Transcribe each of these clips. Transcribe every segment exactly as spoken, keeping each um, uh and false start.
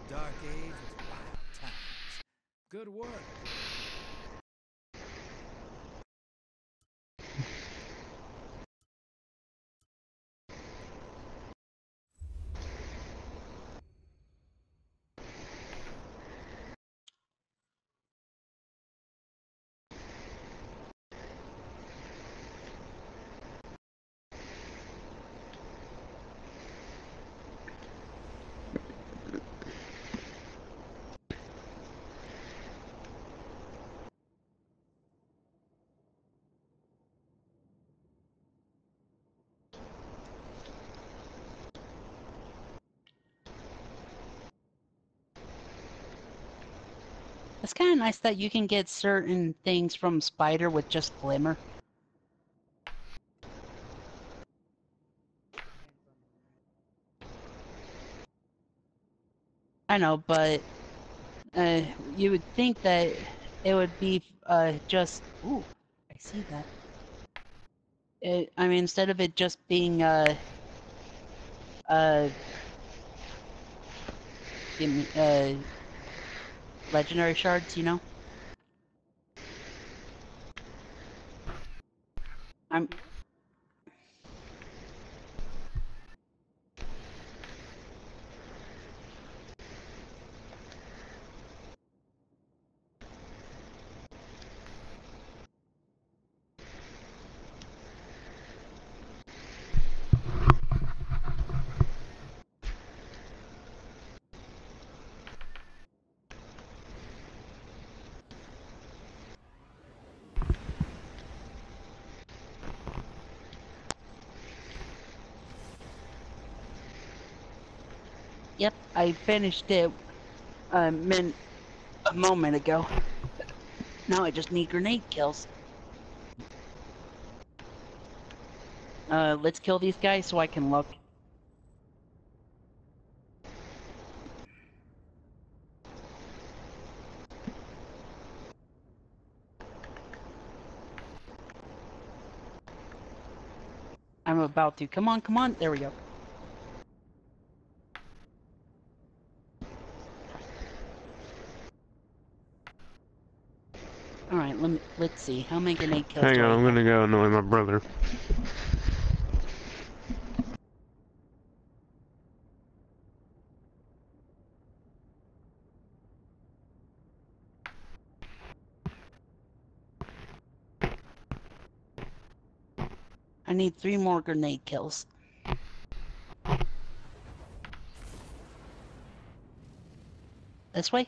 Dark age of wild times. Good work. It's kind of nice that you can get certain things from Spider with just Glimmer. I know, but uh, you would think that it would be uh, just... Ooh, I see that. It, I mean, instead of it just being... Uh, uh, give me, uh, legendary shards, you know? I'm... Yep, I finished it a, min a moment ago. Now I just need grenade kills. Uh, let's kill these guys so I can look. I'm about to. Come on, come on. There we go. Alright, let me, let's see. How many grenade kills Hang do on, I I'm have? gonna go annoy my brother. I need three more grenade kills. This way?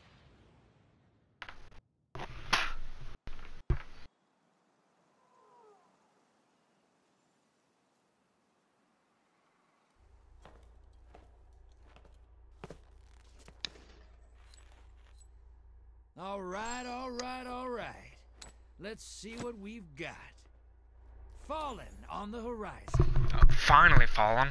All right, all right, all right. Let's see what we've got. Fallen on the horizon. Uh, finally fallen.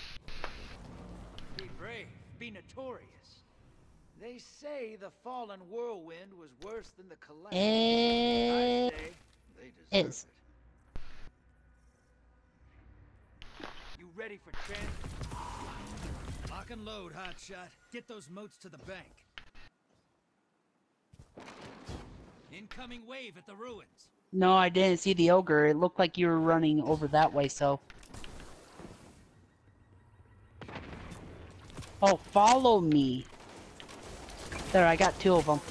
Be brave, be notorious. They say the fallen whirlwind was worse than the calamity. I It say they deserve is. it. You ready for transit? Lock and load, hotshot. Get those moats to the bank. Incoming wave at the ruins. No, I didn't see the ogre. It looked like you were running over that way, so... Oh, follow me. There, I got two of them.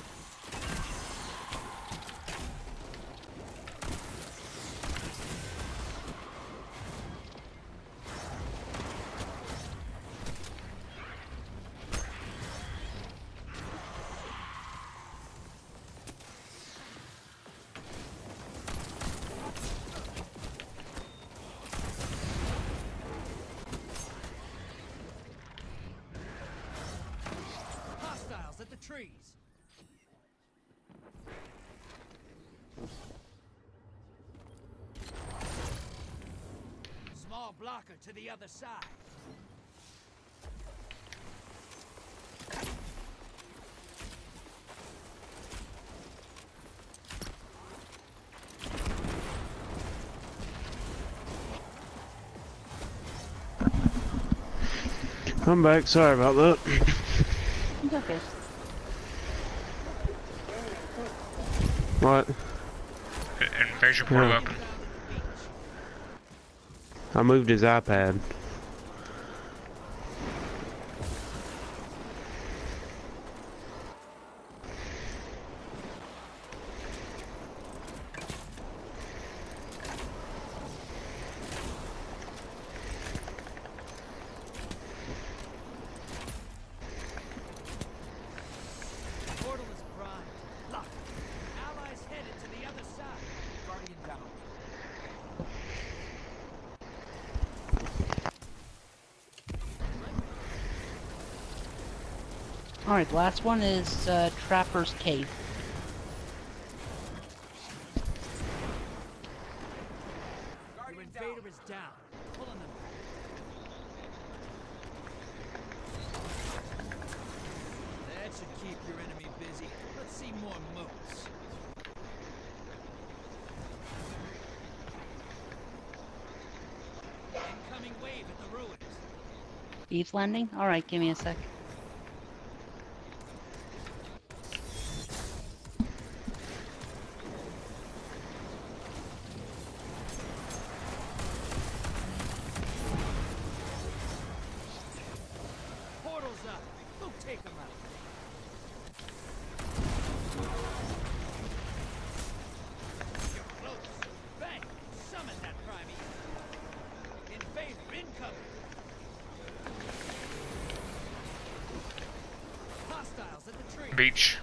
Hostiles at the trees. Small blocker to the other side. I'm back, sorry about that. It's okay. What? Invasion portal Yeah. open. I moved his iPad. Portal is primed. Lock. Allies headed to the other side. Guardian down. Alright, the last one is uh, Trapper's Cave. Your invader is down. Pulling them. That should keep your enemy busy. Let's see more moats. Incoming wave at the ruins. Thieves Landing? Alright, give me a sec. Portal's up. Go take them out. You're close. Bang! Summon that primeval. Invader incoming. Hostiles at the tree. Beach.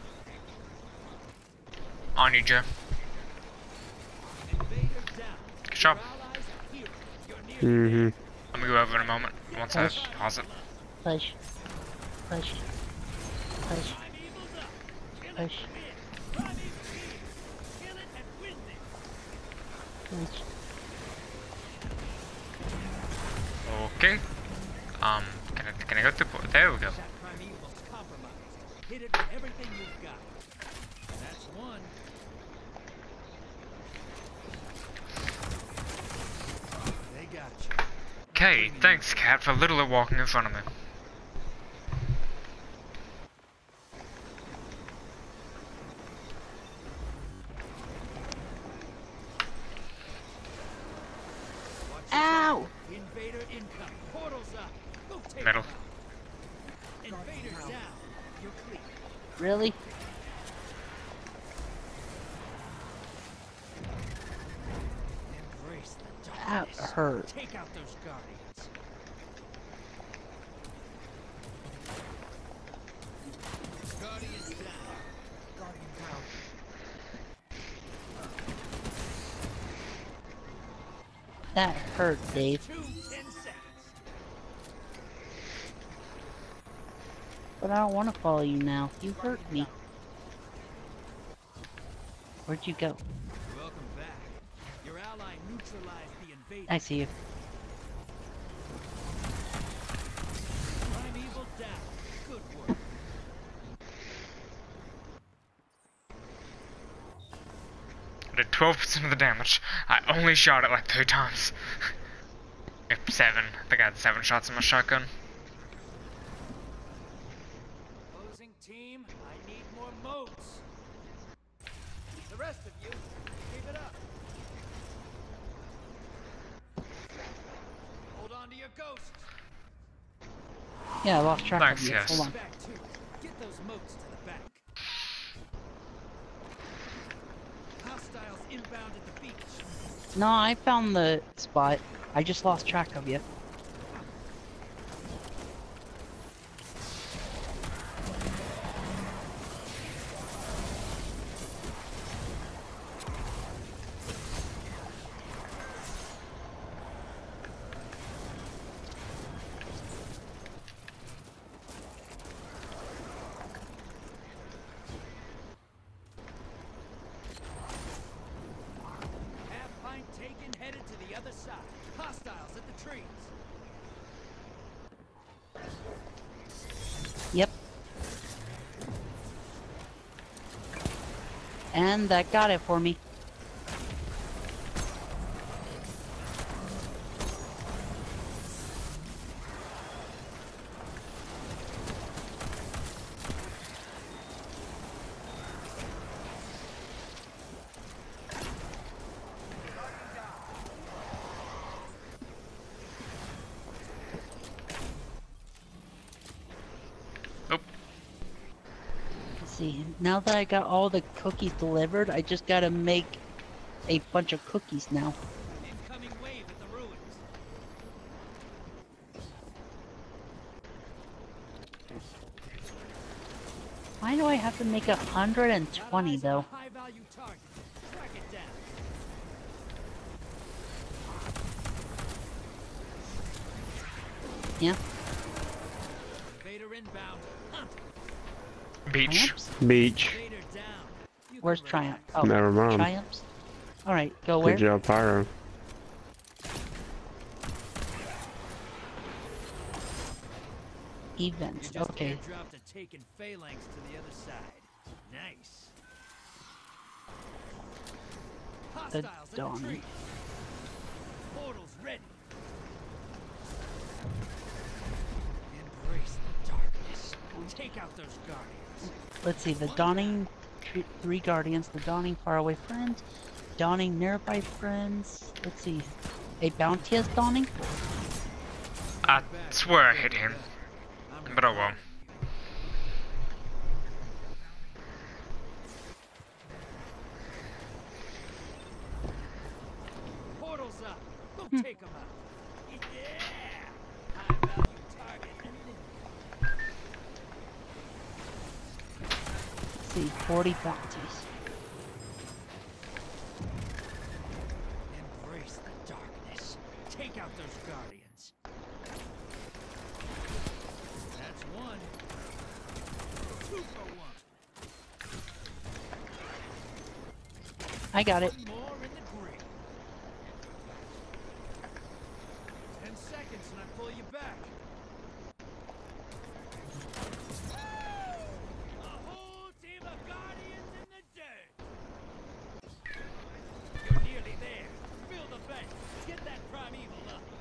On you, Joe. Invader down. Good job. Your allies are here. You're near the Mm-hmm. I'm gonna go over in a moment once I Push. pause it. Push. Push. Push. primeval's up. Kill it Push. to win. Primeval here. Kill it and win this. Push. Okay. Um, can I, can I go through? po- There we go. That primeval's compromised. Hit it with everything you've got. That's one. They got you. Okay, thanks, Cat, for literally walking in front of me. Watch Ow! yourself. Invader income. Portal's up. Go take Metal. them out. Invader's down. You're clear. Really? Embrace the That darkness. hurt. Take out those guardians. Guardians down. Guardian down. That hurt, Dave. Two, ten seconds. But I don't want to follow you now. You hurt me. Where'd you go? Welcome back. Your ally neutralized the invader. I see you. Primeval down. Good work. I did twelve percent of the damage. I only shot it like three times. If seven. I think I had seven shots in my shotgun. Opposing team, I need more moats. The rest of you, keep it up. Hold on to your ghosts. Yeah, I lost track Thanks, of you. yes. Hold on. Back to it. Get those moats to the back. Hostiles inbound at the beach. No, I found the spot. I just lost track of you. Half pint taken, headed to the other side. Hostiles at the trees. Yep. And that got it for me. see. Now that I got all the cookies delivered, I just gotta make a bunch of cookies now. Incoming wave at the ruins. Why do I have to make a hundred and twenty Got eyes on a though? high-value target. Track it down. Yeah. Invader inbound. Hunt. Beach. Triumphs? Beach. Invader down. You Where's can Triumph? relax. Oh, Never mind. Triumphs? Alright, go where? Good job, Pyro. You Events, just okay. airdropped a taken phalanx to the other side. Nice. The Hostiles in dawn. the tree. Portals ready. Embrace the darkness. Take out those guardians. Let's see, the dawning tr- three guardians, the dawning faraway friends, dawning nearby friends. Let's see, a bounteous dawning? I swear I hit him. But oh well. Portals up. Go take them out. Yeah. High value target. Let's see, forty bounties. Embrace the darkness. Take out those guardians. That's one. Two for one. I got it. One more in the grave. Ten seconds and I pull you back. A whole team of guardians in the dirt. You're nearly there. Fill the bank. Get that primeval up.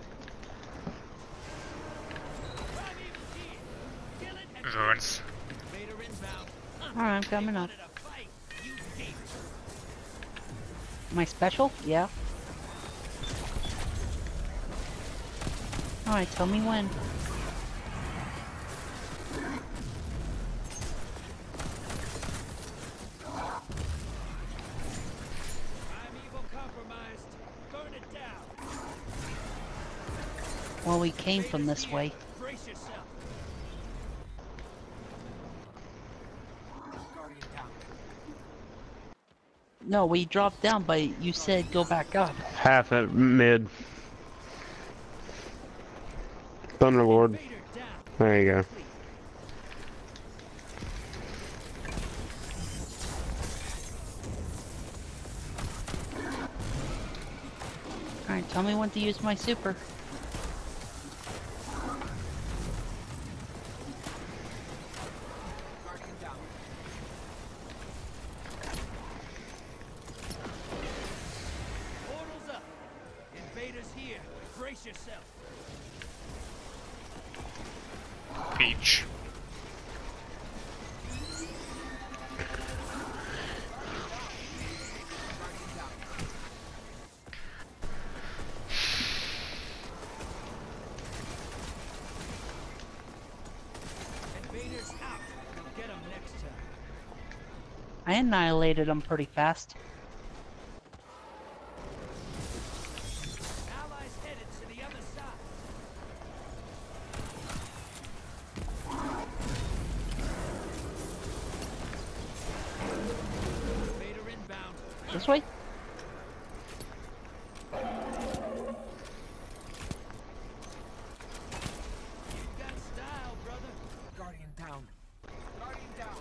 Primeval's here. Kill it and Ruins. Invader inbound. Huh. Alright, I'm coming They up. wanted a fight. You gave it. Am I special? Yeah. Alright, tell me when. Primeval compromised. Burn it down. Well, we came from this way. Brace yourself. Guardian down. No, we dropped down, but you said go back up. Half at mid. Thunderlord. Invader down. There you go. Alright, tell me when to use my super. Guardian down. Portals up. Invaders here. Brace yourself. Beach. Invaders out. We'll get them next time. I annihilated them pretty fast. Allies headed to the other side. Invader inbound. This way? You got style, brother. Guardian down. Guardian down.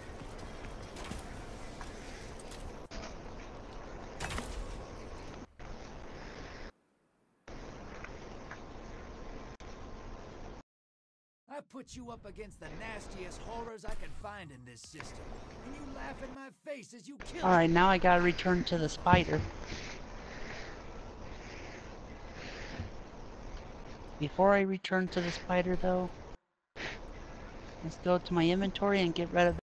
I put you up against the nastiest horrors I can find in this system, and you laugh in my face as you kill me. Alright, now I gotta return to the spider. Before I return to the spider though, let's go to my inventory and get rid of